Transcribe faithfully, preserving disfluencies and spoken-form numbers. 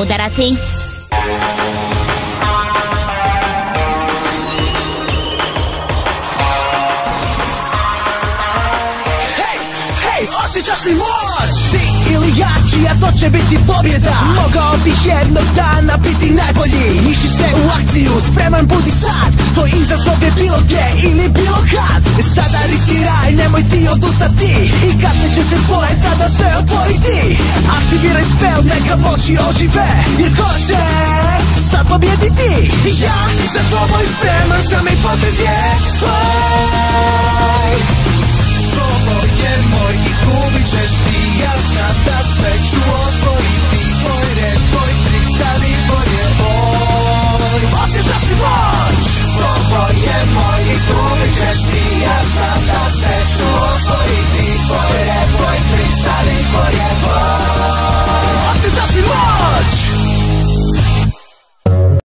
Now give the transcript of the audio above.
udarati. Osjećaš li moć? Ti ili jači, a to će biti pobjeda. Mogao bih jednog dana biti najbolji. Miši se u akciju, spreman budi sad. Tvoj izazov je bilo gdje ili bilo kad. Sada riskiraj, nemoj ti odustati. I kad neće se tvoje, tada sve otvoriti. Aktiviraj spell, neka moći ožive. Jer tko će sad pobjediti? Ja za tvoj spreman sam i potez je tvoj. Ovo je moj, izgubit ćeš ti. Ja znam da sve ću osvojiti. Tvoj red, tvoj